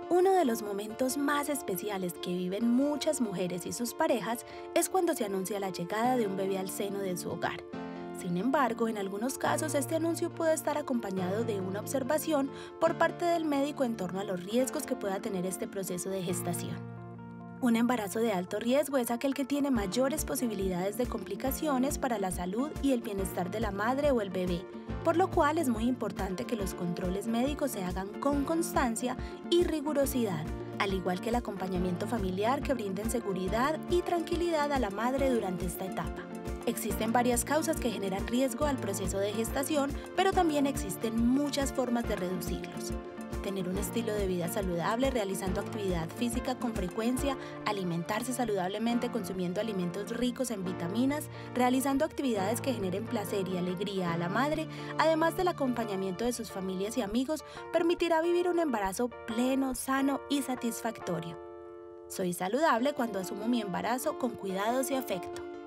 Uno de los momentos más especiales que viven muchas mujeres y sus parejas es cuando se anuncia la llegada de un bebé al seno de su hogar. Sin embargo, en algunos casos este anuncio puede estar acompañado de una observación por parte del médico en torno a los riesgos que pueda tener este proceso de gestación. Un embarazo de alto riesgo es aquel que tiene mayores posibilidades de complicaciones para la salud y el bienestar de la madre o el bebé, por lo cual es muy importante que los controles médicos se hagan con constancia y rigurosidad, al igual que el acompañamiento familiar que brinden seguridad y tranquilidad a la madre durante esta etapa. Existen varias causas que generan riesgo al proceso de gestación, pero también existen muchas formas de reducirlos. Tener un estilo de vida saludable, realizando actividad física con frecuencia, alimentarse saludablemente consumiendo alimentos ricos en vitaminas, realizando actividades que generen placer y alegría a la madre, además del acompañamiento de sus familias y amigos, permitirá vivir un embarazo pleno, sano y satisfactorio. Soy saludable cuando asumo mi embarazo con cuidados y afecto.